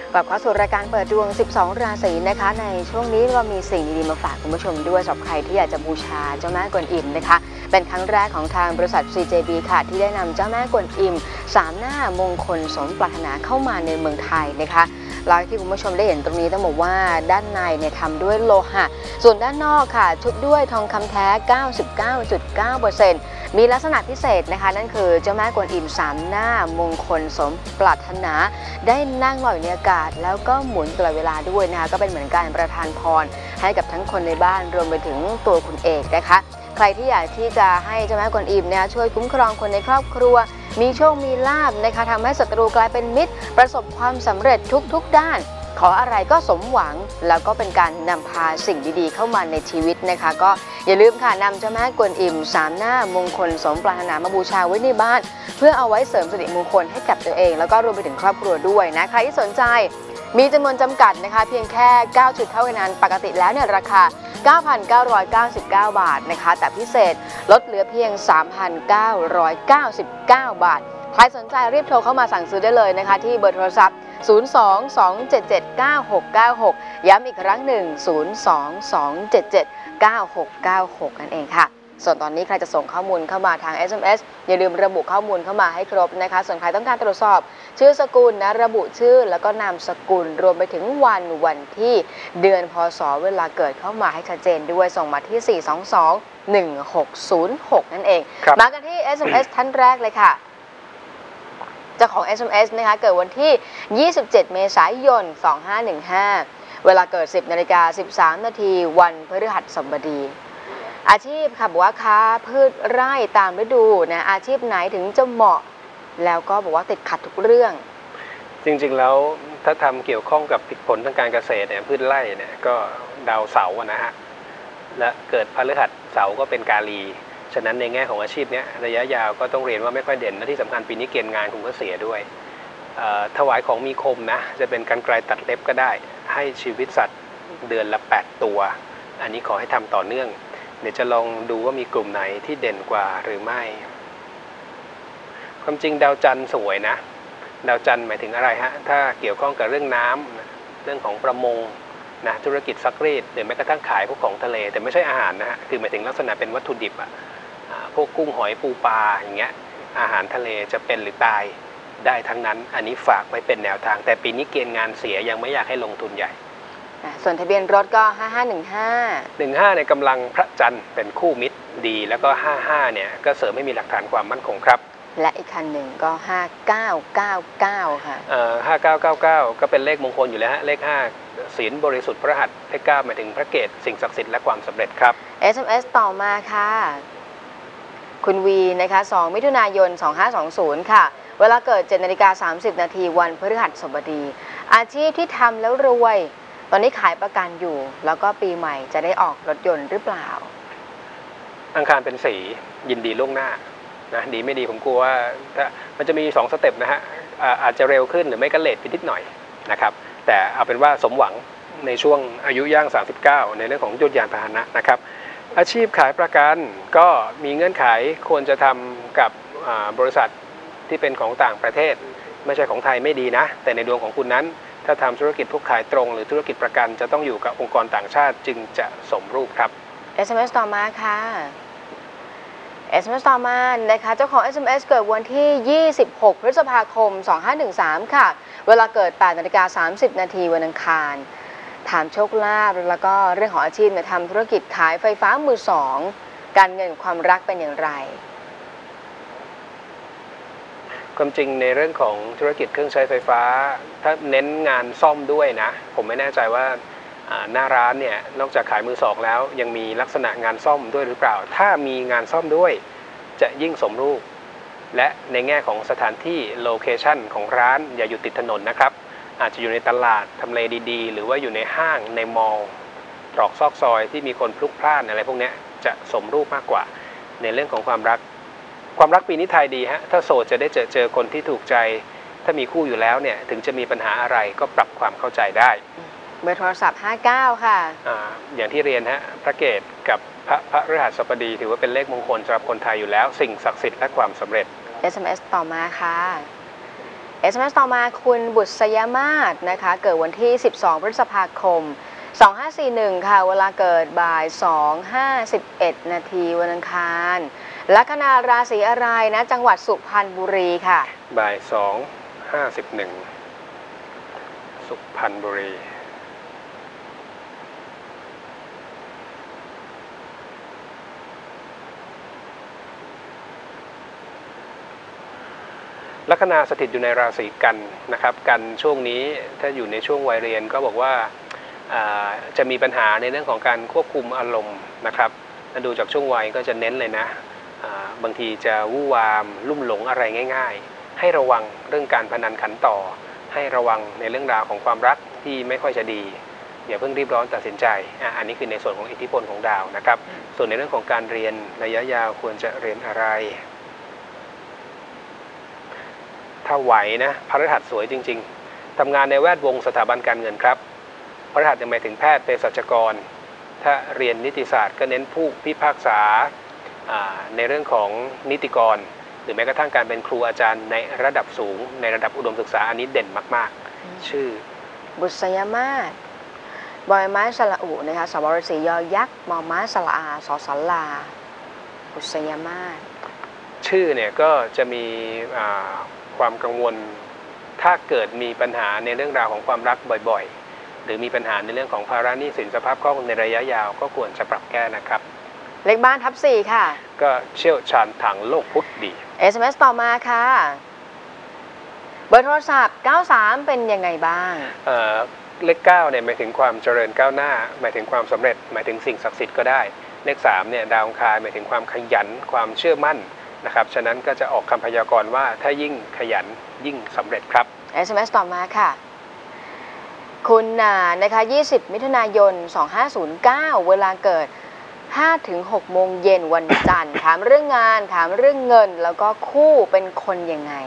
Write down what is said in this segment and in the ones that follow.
กลับเข้าสู่รายการเปิดดวง 12 ราศีนะคะในช่วงนี้เรามีสิ่งดีๆมาฝากคุณผู้ชมด้วยสำหรับใครที่อยากจะบูชาเจ้าแม่กวนอิมนะคะเป็นครั้งแรกของทางบริษัท CJB ค่ะที่ได้นำเจ้าแม่กวนอิม3 หน้ามงคลสมปรารถนาเข้ามาในเมืองไทยนะคะแล้วที่คุณผู้ชมได้เห็นตรงนี้ต้องบอกว่าด้านในเนี่ยทำด้วยโลหะส่วนด้านนอกค่ะชุบด้วยทองคำแท้ 99.9% มีลักษณะพิเศษนะคะนั่นคือเจ้าแม่กวนอิม3 หน้ามงคลสมปรารถนาได้นั่งลอยในอากาศแล้วก็หมุนตลอดเวลาด้วยนะคะก็เป็นเหมือนการประทานพรให้กับทั้งคนในบ้านรวมไปถึงตัวคุณเอกนะคะใครที่อยากที่จะให้เจ้าแม่กวนอิมเนี่ยช่วยคุ้มครองคนในครอบครัวมีโชคมีลาภนะคะทำให้ศัตรูกลายเป็นมิตรประสบความสำเร็จทุกด้านขออะไรก็สมหวังแล้วก็เป็นการนำพาสิ่งดีๆเข้ามาในชีวิตนะคะก็อย่าลืมค่ะนำเจ้าแม่กวนอิม3 หน้ามงคลสมปรารถนามาบูชาไว้ในบ้านเพื่อเอาไว้เสริมสิริมงคลให้กับตัวเองแล้วก็รวมไปถึงครอบครัวด้วยนะใครที่สนใจมีจำนวนจำกัดนะคะเพียงแค่9ชุดเท่านั้นปกติแล้วเนี่ยราคา 9,999 บาทนะคะแต่พิเศษลดเหลือเพียง 3,999 บาทใครสนใจรีบโทรเข้ามาสั่งซื้อได้เลยนะคะที่เบอร์โทรศัพท์02-277-9696 ย้ำอีกครั้งหนึ่ง 02-277-9696 นั่นเองค่ะส่วนตอนนี้ใครจะส่งข้อมูลเข้ามาทาง SMS อย่าลืมระบุข้อมูลเข้ามาให้ครบนะคะส่วนใครต้องการตรวจสอบชื่อสกุลนะระบุชื่อแล้วก็นามสกุลรวมไปถึงวันที่เดือนพศเวลาเกิดเข้ามาให้ชัดเจนด้วยส่งมาที่ 422-1606 นั่นเองมากันที่ SMS ท่านแรกเลยค่ะเจ้าของ SMS นะคะเกิดวันที่ 27 เมษายน 2515 เวลาเกิด 10:13 นาทีวันพฤหัสบดีอาชีพค่ะบอกว่าค้าพืชไร่ตามฤดูนะอาชีพไหนถึงจะเหมาะแล้วก็บอกว่าติดขัดทุกเรื่องจริงๆแล้วถ้าทำเกี่ยวข้องกับผลทางการเกษตรเนี่ยพืชไร่เนี่ยก็ดาวเสาร์นะฮะและเกิดพฤหัสเสาร์ก็เป็นกาลีฉะนั้นในแง่ของอาชีพนี้ระยะยาวก็ต้องเรียนว่าไม่ค่อยเด่นและที่สำคัญปีนี้เกณฑ์งานคุณก็เสียด้วยถวายของมีคมนะจะเป็นกรรไกรตัดเล็บก็ได้ให้ชีวิตสัตว์เดือนละ 8 ตัวอันนี้ขอให้ทำต่อเนื่องเดี๋ยวจะลองดูว่ามีกลุ่มไหนที่เด่นกว่าหรือไม่ความจริงดาวจันทร์สวยนะดาวจันทร์หมายถึงอะไรฮะถ้าเกี่ยวข้องกับเรื่องน้ำเรื่องของประมงนะธุรกิจซักรีดหรือแม้กระทั่งขายพวกของทะเลแต่ไม่ใช่อาหารนะฮะคือหมายถึงลักษณะเป็นวัตถุดิบพวกกุ้งหอยปูปลาอย่างเงี้ยอาหารทะเลจะเป็นหรือตายได้ทั้งนั้นอันนี้ฝากไว้เป็นแนวทางแต่ปีนี้เกณฑ์งานเสียยังไม่อยากให้ลงทุนใหญ่ส่วนทะเบียนรถก็ 5515ในกำลังพระจันทร์เป็นคู่มิตรดีแล้วก็55เนี่ยก็เสริมให้มีหลักฐานความมั่นคงครับและอีกคันหนึ่งก็5999ค่ะ 5999ก็เป็นเลขมงคลอยู่แล้วฮะเลข5ศีลบริสุทธิ์พระหัตถ์เลข9หมายถึงพระเกศสิ่งศักดิ์สิทธิ์และความสำเร็จครับ SMS ต่อมาค่ะคุณวีนะคะ2 มิถุนายน 2520ค่ะเวลาเกิด 7:30 นาทีวันพฤหัสบดีอาชีพที่ทำแล้วรวยตอนนี้ขายประกันอยู่แล้วก็ปีใหม่จะได้ออกรถยนต์หรือเปล่าอังคารเป็นสียินดีล่วงหน้านะดีไม่ดีผมกลัวว่าถ้ามันจะมี2 สเต็ปนะฮะอาจจะเร็วขึ้นหรือไม่ก็เลทไปนิดหน่อยนะครับแต่เอาเป็นว่าสมหวังในช่วงอายุย่าง39ในเรื่องของยนต์ยานพาหนะนะครับอาชีพขายประกันก็มีเงื่อนไขควรจะทำกับบริษัทที่เป็นของต่างประเทศไม่ใช่ของไทยไม่ดีนะแต่ในดวงของคุณนั้นถ้าทำธุรกิจพวกขายตรงหรือธุรกิจประกันจะต้องอยู่กับองค์กรต่างชาติจึงจะสมรูปครับ SMS ต่อมาค่ะ SMS ต่อมานะคะเจ้าของ SMS เกิดวันที่ 26 พฤษภาคม 2513 ค่ะเวลาเกิด 8:30 นาทีวันอังคารถามโชคลาภแล้วก็เรื่องของอาชีพทำธุรกิจขายไฟฟ้ามือสองการเงินความรักเป็นอย่างไรความจริงในเรื่องของธุรกิจเครื่องใช้ไฟฟ้าถ้าเน้นงานซ่อมด้วยนะผมไม่แน่ใจว่าหน้าร้านเนี่ยนอกจากขายมือสองแล้วยังมีลักษณะงานซ่อมด้วยหรือเปล่าถ้ามีงานซ่อมด้วยจะยิ่งสมรูปและในแง่ของสถานที่โลเคชั่นของร้านอย่าอยู่ติดถนนนะครับอาจจะอยู่ในตลาดทำเลดีๆหรือว่าอยู่ในห้างในมอลล์ตรอกซอกซอยที่มีคนพลุกพล่านอะไรพวกนี้จะสมรูปมากกว่าในเรื่องของความรักปีนี้ไทยดีฮะถ้าโสดจะได้เจอคนที่ถูกใจถ้ามีคู่อยู่แล้วเนี่ยถึงจะมีปัญหาอะไรก็ปรับความเข้าใจได้เบอร์โทรศัพท์59ค่ะอย่างที่เรียนฮะพระเกศกับพระฤหัสบดีถือว่าเป็นเลขมงคลสำหรับคนไทยอยู่แล้วสิ่งศักดิ์สิทธิ์และความสำเร็จ SMS ต่อมาค่ะ SMS ต่อมาคุณบุษยมาศนะคะเกิดวันที่ 12 พฤษภาคม 2541 ค่ะเวลาเกิดบ่าย 2:51 นาทีวันอังคารลัคนาราศีอะไรนะจังหวัดสุพรรณบุรีค่ะบ่าย 2:51 สุพรรณบุรีลัคนาสถิตอยู่ในราศีกันนะครับกันช่วงนี้ถ้าอยู่ในช่วงวัยเรียนก็บอกว่าจะมีปัญหาในเรื่องของการควบคุมอารมณ์นะครับดูจากช่วงวัยก็จะเน้นเลยนะบางทีจะวู่วามลุ่มหลงอะไรง่ายๆให้ระวังเรื่องการพนันขันต่อให้ระวังในเรื่องราวของความรักที่ไม่ค่อยจะดีอย่าเพิ่งรีบร้อนตัดสินใจอันนี้คือในส่วนของอิทธิพลของดาวนะครับส่วนในเรื่องของการเรียนระยะยาวควรจะเรียนอะไรถ้าไหวนะพฤหัสสวยจริงๆทำงานในแวดวงสถาบันการเงินครับพฤหัสยังหมายถึงแพทย์เภสัชกรถ้าเรียนนิติศาสตร์ก็เน้นผู้พิพากษาในเรื่องของนิติกรหรือแม้กระทั่งการเป็นครูอาจารย์ในระดับสูงในระดับอุดมศึกษาอันนี้เด่นมากๆชื่อบุษยมาศบอยไม้สระอุนะคะสวรศรียอยักษ์มอม้าสระอาสอสลาบุษยมาศชื่อเนี่ยก็จะมีความกังวลถ้าเกิดมีปัญหาในเรื่องราวของความรักบ่อยๆหรือมีปัญหาในเรื่องของภาระหนี้สินสภาพคล่องในระยะยาวก็ควรจะปรับแก้นะครับเลขบ้านทับ4ค่ะก็เชี่ยวชาญทางโลกพุทธดี SMS ต่อมาค่ะเบอร์โทรศัพท์93เป็นยังไงบ้างเลข9เนี่ยหมายถึงความเจริญก้าวหน้าหมายถึงความสำเร็จหมายถึงสิ่งศักดิ์สิทธิ์ก็ได้เลข3เนี่ยดาวอังคารหมายถึงความขยันความเชื่อมั่นนะครับฉะนั้นก็จะออกคำพยากรณ์ว่าถ้ายิ่งขยันยิ่งสำเร็จครับ SMS ต่อมาค่ะคุณนะคะ20 มิถุนายน 2509 เวลาเกิด 5-6 โมงเย็นวันจันทร์ถามเรื่องงานถามเรื่องเงินแล้วก็คู่เป็นคนยังไง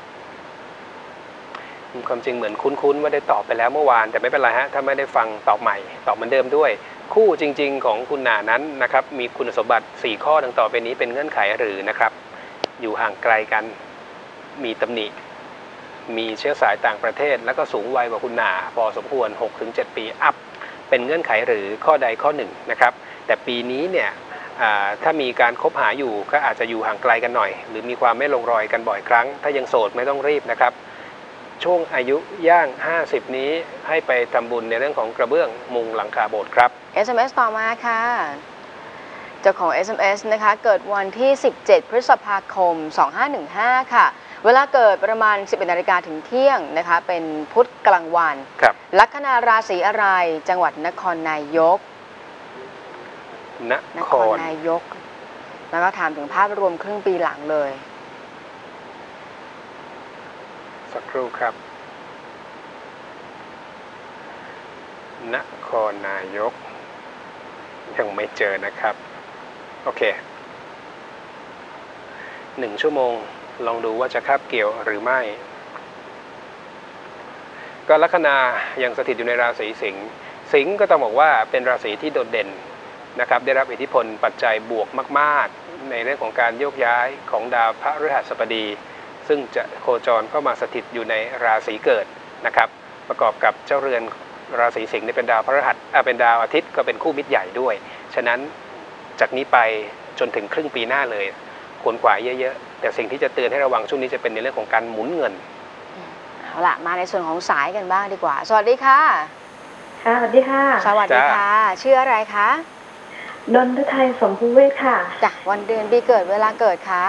ความจริงเหมือนคุ้นๆว่าได้ตอบไปแล้วเมื่อวานแต่ไม่เป็นไรฮะถ้าไม่ได้ฟังตอบใหม่ตอบเหมือนเดิมด้วยคู่จริงๆของคุณนานั้นนะครับมีคุณสมบัติ4ข้อดังต่อไปนี้เป็นเงื่อนไขหรือนะครับอยู่ห่างไกลกันมีตำหนิมีเชื้อสายต่างประเทศแล้วก็สูงวัยกว่าคุณนาพอสมควร 6-7 ปีอัพเป็นเงื่อนไขหรือข้อใดข้อหนึ่งนะครับแต่ปีนี้เนี่ยถ้ามีการคบหาอยู่ก็อาจจะอยู่ห่างไกลกันหน่อยหรือมีความไม่ลงรอยกันบ่อยครั้งถ้ายังโสดไม่ต้องรีบนะครับช่วงอายุย่าง50นี้ให้ไปทำบุญในเรื่องของกระเบื้องมุงหลังคาโบสถ์ครับ SMS ต่อมาค่ะเจ้าของ SMS นะคะเกิดวันที่17 พฤษภาคม 2515 ค่ะเวลาเกิดประมาณ 11 นาฬิกาถึงเที่ยงนะคะเป็นพุธกลางวันลัคนาราศีอะไรจังหวัดนครนายกนครนายกแล้วก็ถามถึงภาพรวมครึ่งปีหลังเลยสักครู่ครับนครนายกยังไม่เจอนะครับโอเค1 ชั่วโมงลองดูว่าจะคาบเกี่ยวหรือไม่ก็ลัคนายังสถิตอยู่ในราศีสิงห์สิงห์ก็ต้องบอกว่าเป็นราศีที่โดดเด่นนะครับได้รับอิทธิพลปัจจัยบวกมากๆในเรื่องของการโยกย้ายของดาวพฤหัสบดีซึ่งจะโคจรเข้ามาสถิตอยู่ในราศีเกิดนะครับประกอบกับเจ้าเรือนราศีสิงห์นี่เป็นดาวพฤหัสเป็นดาวอาทิตย์ก็เป็นคู่มิตรใหญ่ด้วยฉะนั้นจากนี้ไปจนถึงครึ่งปีหน้าเลยควรขวายเยอะๆแต่สิ่งที่จะเตือนให้ระวังช่วงนี้จะเป็นในเรื่องของการหมุนเงินเอาล่ะมาในส่วนของสายกันบ้างดีกว่าสวัสดีค่ะค่ะสวัสดีค่ะสวัสดีค่ะชื่ออะไรคะนนทไทยสมภูเวศค่ะจ้ะวันเดือนปีเกิดเวลาเกิดค่ะ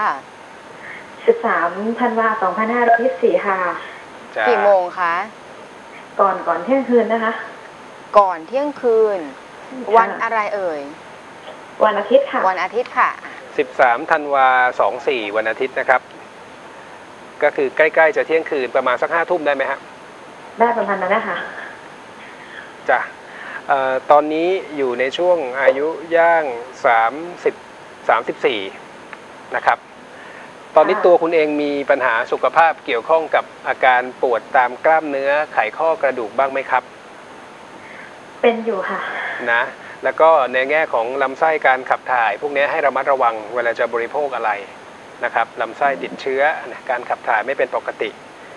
13 ธันวาคม 2524 ค่ะกี่โมงคะก่อนเที่ยงคืนนะคะก่อนเที่ยงคืนวันอะไรเอ่ยวันอาทิตย์ค่ะวันอาทิตย์ค่ะ 13 ธันวาคม 24วันอาทิตย์นะครับก็คือใกล้ๆจะเที่ยงคืนประมาณสัก5 ทุ่มได้ไหมฮะได้ประมาณนั้นนะคะจ้ะตอนนี้อยู่ในช่วงอายุย่าง34นะครับตอนนี้ตัวคุณเองมีปัญหาสุขภาพเกี่ยวข้องกับอาการปวดตามกล้ามเนื้อไขข้อกระดูกบ้างไหมครับเป็นอยู่ค่ะนะแล้วก็ในแง่ของลำไส้การขับถ่ายพวกนี้ให้ระมัดระวังเวลาจะบริโภคอะไรนะครับลำไส้ติดเชื้อการขับถ่ายไม่เป็นปกติ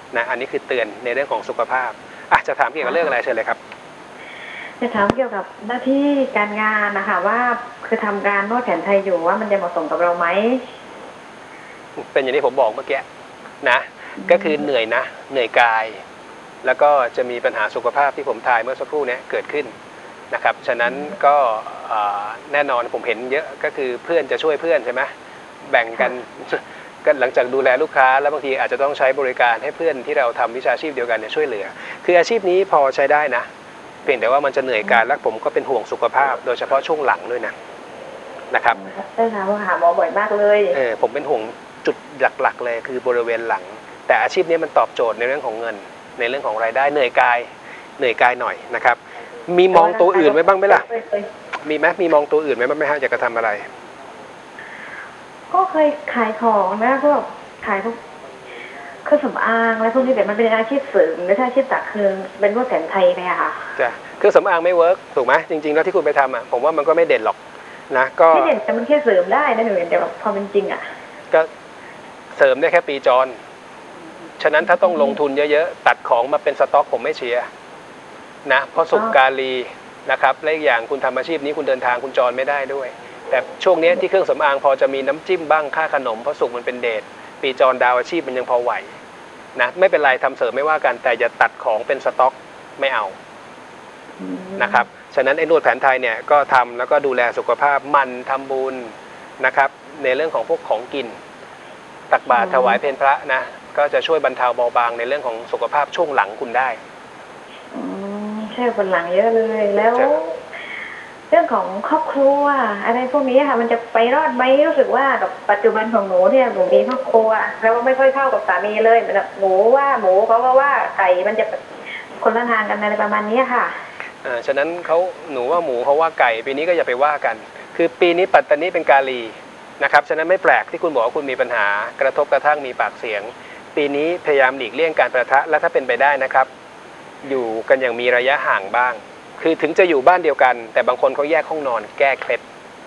นะอันนี้คือเตือนในเรื่องของสุขภาพจะถามเกี่ยวกับเรื่องอะไรเชิญเลยครับจะถามเกี่ยวกับหน้าที่การงานนะคะว่าคือทำการนวดแผนไทยอยู่ว่ามันจะเหมาะสมกับเราไหมเป็นอย่างที่ผมบอกเมื่อกี้นะก็คือเหนื่อยนะเหนื่อยกายแล้วก็จะมีปัญหาสุขภาพที่ผมทายเมื่อสักครู่นี้เกิดขึ้นนะครับฉะนั้นก็แน่นอนผมเห็นเยอะก็คือเพื่อนจะช่วยเพื่อนใช่ไหมแบ่งกันก็หลังจากดูแลลูกค้าแล้วบางทีอาจจะต้องใช้บริการให้เพื่อนที่เราทำวิชาชีพเดียวกันเนี่ยช่วยเหลือคืออาชีพนี้พอใช้ได้นะเพียงแต่ว่ามันจะเหนื่อยกายและผมก็เป็นห่วงสุขภาพโดยเฉพาะช่วงหลังด้วยนะครับใช่ค่ะเพราะหาหมอบ่อยมากเลยผมเป็นห่วงจุดหลักๆเลยคือบริเวณหลังแต่อาชีพนี้มันตอบโจทย์ในเรื่องของเงินในเรื่องของรายได้เหนื่อยกายหน่อยนะครับมีมองตัวอื่นไว้บ้างไหมล่ะมีไหมมีมองตัวอื่นไว้บ้างไหมฮะอยากจะทำอะไรก็เคยขายของนะพวกขายพวกเครื่องสำอางอะไรพวกนี้แต่มันเป็นอาชีพเสริมหรืออาชีพตักคือเป็นพวกแผนไทยไหมอะค่ะจ้ะเครื่องสำอางไม่เวิร์กถูกไหมจริงๆแล้วที่คุณไปทำผมว่ามันก็ไม่เด่นหรอกนะก็ไม่เด่นแต่มันแค่เสริมได้นะหนูเห็นแต่แบบพอเป็นจริงก็เสริมได้แค่ปีจรฉะนั้นถ้าต้องลงทุนเยอะๆตัดของมาเป็นสต็อกผมไม่เชียร์นะเพราะสุกาลีนะครับและอีกอย่างคุณทำอาชีพนี้คุณเดินทางคุณจรไม่ได้ด้วยแต่ช่วงนี้ที่เครื่องสำอางพอจะมีน้ำจิ้มบ้างค่าขนมเพราะสุกมันเป็นเดทปีจรดาวอาชีพมันยังพอไหวนะไม่เป็นไรทำเสริมไม่ว่ากันแต่อย่าตัดของเป็นสต็อกไม่เอานะครับฉะนั้นไอ้นวดแผนไทยเนี่ยก็ทำแล้วก็ดูแลสุขภาพมันทำบุญนะครับในเรื่องของพวกของกินตักบาตรถวายเพลพระนะก็จะช่วยบรรเทาเบาบางในเรื่องของสุขภาพช่วงหลังคุณได้ใช่บนหลังเยอะเลยแล้วเรื่องของครอบครัวอะไรพวกนี้ค่ะมันจะไปรอดไหมรู้สึกว่ากับปัจจุบันของหนูเนี่ยหนูมีครอบครัวแล้วไม่ค่อยเข้ากับสามีเลยเหมือนหมูว่าหมูเขาก็ว่าไก่มันจะคนละทางกันอะไรประมาณนี้ค่ะฉะนั้นหนูว่าหมูเขาว่าไก่ปีนี้ก็อย่าไปว่ากันคือปีนี้ปัตตานีเป็นกาลีนะครับฉะนั้นไม่แปลกที่คุณบอกว่าคุณมีปัญหากระทบกระทั่งมีปากเสียงปีนี้พยายามหลีกเลี่ยงการประทะและถ้าเป็นไปได้นะครับอยู่กันอย่างมีระยะห่างบ้างคือถึงจะอยู่บ้านเดียวกันแต่บางคนเขาแยกห้องนอนแก้เคล็ด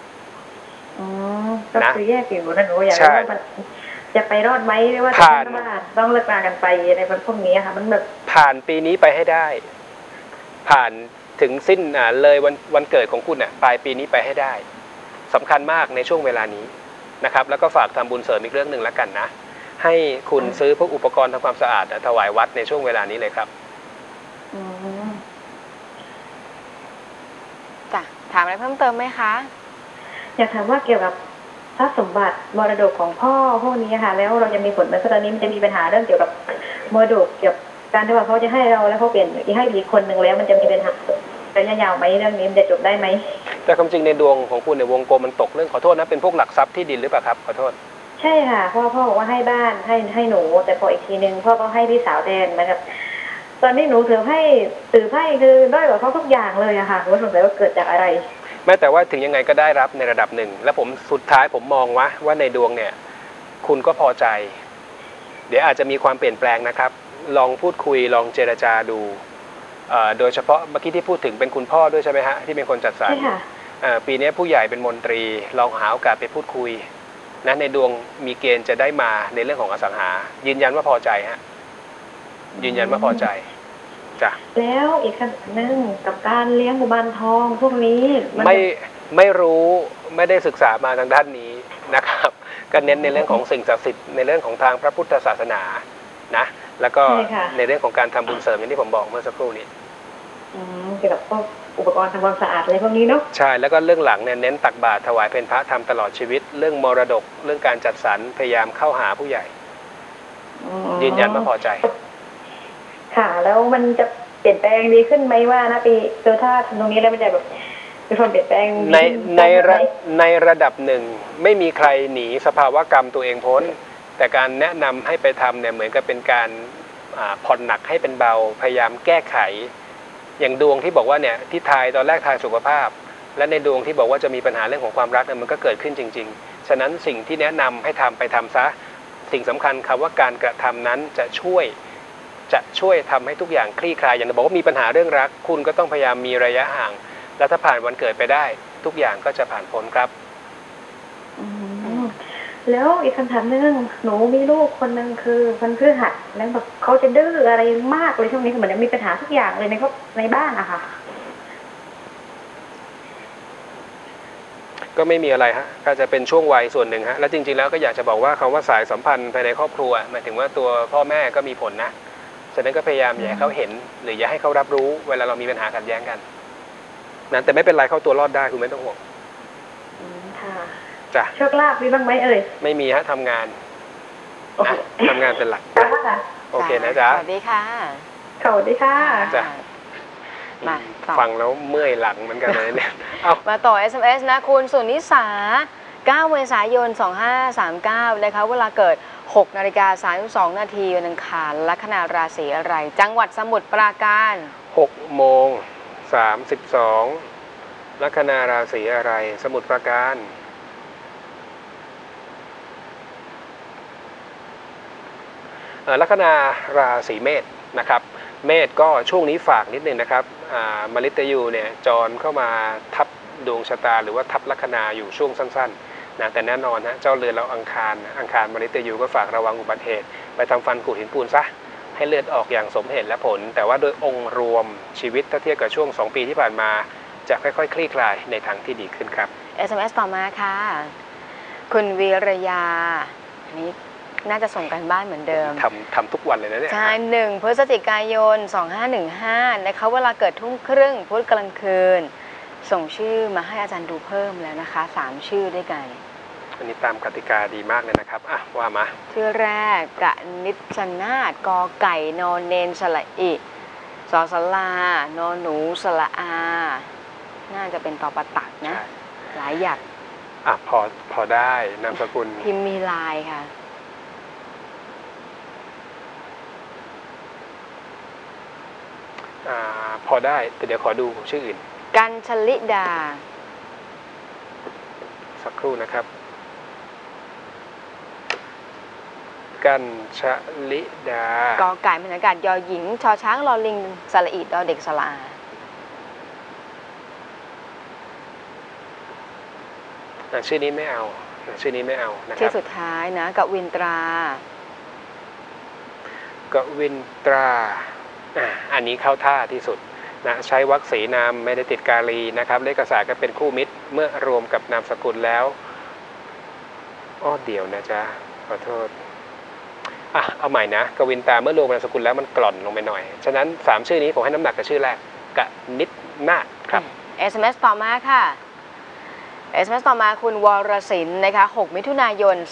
ก็คือแยกอยู่นะหนูอยากรู้ว่ามันจะไปรอดไหมหรือว่าต้องเลิกรากันไปในวันพวกนี้ค่ะมันแบบผ่านปีนี้ไปให้ได้ผ่านถึงสิ้นเลยวันเกิดของคุณปลายปีนี้ไปให้ได้สำคัญมากในช่วงเวลานี้นะครับแล้วก็ฝากทำบุญเสริมอีกเรื่องหนึ่งแล้วกันนะให้คุณซื้อพวกอุปกรณ์ทำความสะอาดถวายวัดในช่วงเวลานี้เลยครับจ้ะถามอะไรเพิ่มเติมไหมคะอยากถามว่าเกี่ยวกับทรัพย์สมบัติมรดกของพ่อพวกนี้ค่ะแล้วเราจะมีผลไหมตอนนี้มันจะมีปัญหาเรื่องเกี่ยวกับมรดกเกี่ยวกับการที่ว่าเขาจะให้เราแล้วเขาเปลี่ยนให้อีกคนหนึ่งแล้วมันจะมีปัญหาระยะยาวไหมเรื่องนี้มันจะจบได้ไหมแต่ความจริงในดวงของคุณในวงกลมมันตกเรื่องขอโทษนะเป็นพวกหลักทรัพย์ที่ดินหรือเปล่าครับขอโทษใช่ค่ะพ่อบอกว่าให้บ้านให้หนูแต่พออีกทีนึงพ่อก็ให้พี่สาวแทนนะครับตอนนี้หนูถือให้คือด้อยกว่าเขาทุกอย่างเลยอะค่ะหนูสงสัยว่าเกิดจากอะไรแม้แต่ว่าถึงยังไงก็ได้รับในระดับหนึ่งและผมสุดท้ายผมมองว่าในดวงเนี่ยคุณก็พอใจเดี๋ยวอาจจะมีความเปลี่ยนแปลงนะครับลองพูดคุยลองเจรจาดูโดยเฉพาะเมื่อกี้ที่พูดถึงเป็นคุณพ่อด้วยใช่ไหมฮะที่เป็นคนจัดสรรปีนี้ผู้ใหญ่เป็นมนตรีลองหาโอกาสไปพูดคุยนะในดวงมีเกณฑ์จะได้มาในเรื่องของอสังหายืนยันว่าพอใจฮะยืนยันว่าพอใจจ้ะแล้วอีกขั้นหนึ่งกับการเลี้ยงกุมารทองพวกนี้ไม่รู้ไม่ได้ศึกษามาทางด้านนี้นะครับก็เน้นในเรื่องของสิ่งศักดิ์สิทธิ์ในเรื่องของทางพระพุทธศาสนานะแล้วก็ในเรื่องของการทำบุญเสริมอย่างที่ผมบอกเมื่อสักครู่นี้เกี่ยวกับพวกอุปกรณ์ทำความสะอาดอะไรพวกนี้เนาะใช่แล้วก็เรื่องหลังเนี่ยเน้นตักบาตรถวายเพลพระทำตลอดชีวิตเรื่องมรดกเรื่องการจัดสรรพยายามเข้าหาผู้ใหญ่ยืนยันว่าพอใจค่ะแล้วมันจะเปลี่ยนแปลงดีขึ้นไหมว่านะปีถ้าทำตรงนี้แล้วมันจะแบบมีความเปลี่ยนแปลงในระดับหนึ่งไม่มีใครหนีสภาวะกรรมตัวเองพ้นแต่การแนะนำให้ไปทำเนี่ยเหมือนกับเป็นการผ่อนหนักให้เป็นเบาพยายามแก้ไขอย่างดวงที่บอกว่าเนี่ยที่ทายตอนแรกทายสุขภาพและในดวงที่บอกว่าจะมีปัญหาเรื่องของความรักเนี่ยมันก็เกิดขึ้นจริงๆฉะนั้นสิ่งที่แนะนำให้ไปทำซะสิ่งสำคัญคำว่าการกระทำนั้นจะช่วยทำให้ทุกอย่างคลี่คลายอย่างบอกว่ามีปัญหาเรื่องรักคุณก็ต้องพยายามมีระยะห่างและถ้าผ่านวันเกิดไปได้ทุกอย่างก็จะผ่านพ้นครับแแล้วอีกคำถามหนึงหนูมีลูกคนหนึ่งคือวันพฤหัสแล้วแบบเขาจะดื้ออะไรมากเลยช่วงนี้เหมือนจะมีปัญหาทุกอย่างเลยในบ้านอะค่ะก็ไม่มีอะไรฮะก็จะเป็นช่วงวัยส่วนหนึ่งฮะแล้วจริงๆแล้วก็อยากจะบอกว่าคำว่าสายสัมพันธ์ภายในครอบครัวหมายถึงว่าตัวพ่อแม่ก็มีผลนะฉะนั้นก็พยายามอย่าให้เขาเห็นหรืออย่าให้เขารับรู้เวลาเรามีปัญหาขัดแย้งกันนั้นแต่ไม่เป็นไรเข้าตัวรอดได้คุณไม่ต้องห่วงค่ะจ้ะโชคลาภมีบ้างไหมเอ่ยไม่มีฮะทำงานโอเคทำงานเป็นหลักค่ะโอเคนะจ๊ะสวัสดีค่ะสวัสดีค่ะจ้ะมาต่อฟังแล้วเมื่อยหลังเหมือนกันเลยเนี่ยเอามาต่อ SMS นะคุณสุนิสา 9 เมษายน 2539 นะคะเวลาเกิด 6:32 นาทีวันอังคารลัคนาราศีอะไร จังหวัดสมุทรปราการ 6:32ลัคนาราศีอะไรสมุทรปราการลัคนาราศีเมษนะครับเมษก็ช่วงนี้ฝากนิดนึงนะครับมฤตยูเนี่ยจรเข้ามาทับดวงชะตาหรือว่าทับลัคนาอยู่ช่วงสั้นๆนะแต่แน่นอนฮะเจ้าเรือนเราอังคารมฤตยูก็ฝากระวังอุบัติเหตุไปทำฟันขูดหินปูนซะให้เลือดออกอย่างสมเหตุและผลแต่ว่าโดยองค์รวมชีวิตถ้าเทียบกับช่วง2 ปีที่ผ่านมาจะค่อยๆคลี่คลายในทางที่ดีขึ้นครับ SMS ต่อมาค่ะ คุณวีรยาอันนี้น่าจะส่งกันบ้านเหมือนเดิมทำทุกวันเลยนะเนี่ยใช่ 1 พฤศจิกายน 2515 นะคะเวลาเกิดทุ่มครึ่งพุธกลางคืน ส่งชื่อมาให้อาจารย์ดูเพิ่มแล้วนะคะ 3 ชื่อด้วยกันอันนี้ตามกติกาดีมากเลยนะครับอ่ะว่ามาชื่อแรกกะนิชนาถกอไก่นอนเนนสระอิสอสลานอนหนูสระอา น่าจะเป็นตอประตักนะใช่หลายหยักอ่ะพอได้นามสกุลพิมพ์มีลายค่ะพอได้แต่เดี๋ยวขอดูชื่ออื่นกันชลิดาสักครู่นะครับ กันชลิดากอไก่เป็นอากาศยอหญิง ชอช้างลอลิงสระอิดอเด็กสระอาชื่อนี้ไม่เอาชื่อนี้ไม่เอานะคที่รับสุดท้ายนะกวินตรากวินตราอันนี้เข้าท่าที่สุดนะใช้วรรคสีนามไม่ได้ติดกาลีนะครับเลขศาสตร์ก็เป็นคู่มิตรเมื่อรวมกับนามสกุลแล้วเดี๋ยวนะจ๊ะขอโทษเอาใหม่นะกวินตราเมื่อรวมนามสกุลแล้วมันกล่อนลงไปหน่อยฉะนั้น3ชื่อนี้ผมให้น้ำหนักกับชื่อแรกกนิษนาถครับ SMS ต่อมาค่ะ SMS ต่อมาคุณวรศิลป์นะคะ 6 มิถุนายน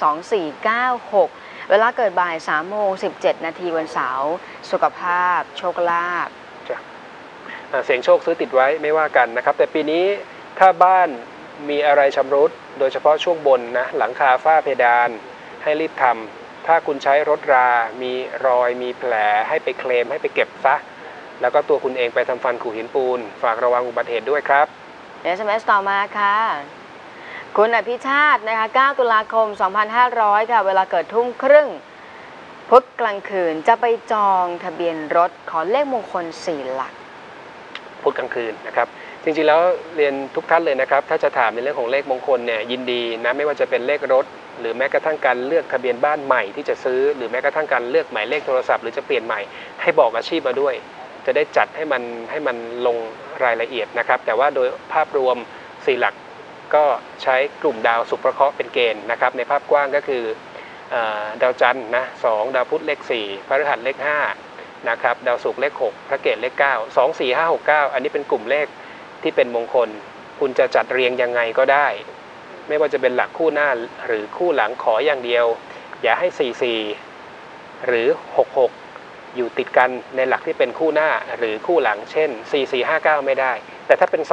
2496 เวลาเกิดบ่าย 3:17 นาทีวันเสาร์สุขภาพโชคลาภเสียงโชคซื้อติดไว้ไม่ว่ากันนะครับแต่ปีนี้ถ้าบ้านมีอะไรชำรุดโดยเฉพาะช่วงบนนะหลังคาฝ้าเพดานให้รีบทำถ้าคุณใช้รถรามีรอยมีแผลให้ไปเคลมให้ไปเก็บซะแล้วก็ตัวคุณเองไปทำฟันขูดหินปูนฝากระวังอุบัติเหตุด้วยครับ SMS ต่อมาค่ะ คุณอภิชาตินะคะ 9 ตุลาคม 2500 ค่ะ เวลาเกิดทุ่มครึ่งพุธกลางคืนจะไปจองทะเบียนรถขอเลขมงคล 4 หลักพุธกลางคืนนะครับจริงๆแล้วเรียนทุกท่านเลยนะครับถ้าจะถามในเรื่องของเลขมงคลเนี่ยยินดีนะไม่ว่าจะเป็นเลขรถหรือแม้กระทั่งการเลือกทะเบียนบ้านใหม่ที่จะซื้อหรือแม้กระทั่งการเลือกหมายเลขโทรศัพท์หรือจะเปลี่ยนใหม่ให้บอกอาชีพมาด้วยจะได้จัดให้มันลงรายละเอียดนะครับแต่ว่าโดยภาพรวม4 หลักก็ใช้กลุ่มดาวศุกร์ประเคราะห์เป็นเกณฑ์นะครับในภาพกว้างก็คือดาวจันทร์นะ2ดาวพุธเลข4พฤหัสเลข5นะครับดาวศุกร์เลข6พระเกตเลข9 2 4 5 6 9อันนี้เป็นกลุ่มเลขที่เป็นมงคลคุณจะจัดเรียงยังไงก็ได้ไม่ว่าจะเป็นหลักคู่หน้าหรือคู่หลังขออย่างเดียวอย่าให้44หรือ66อยู่ติดกันในหลักที่เป็นคู่หน้าหรือคู่หลังเช่น4459ไม่ได้แต่ถ้าเป็น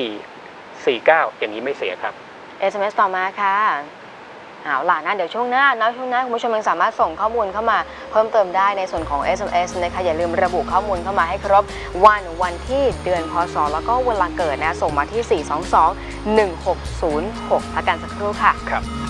2449อย่างนี้ไม่เสียครับ SMS ต่อมาค่ะเอาล่ะนะเดี๋ยวช่วงหน้าคุณผู้ชมยังสามารถส่งข้อมูลเข้ามาเพิ่มเติมได้ในส่วนของ SMS นะคะอย่าลืมระบุข้อมูลเข้ามาให้ครบวันที่เดือนพศแล้วก็เวลาเกิดนะส่งมาที่ 422-1606 พักกันสักครู่ค่ะครับ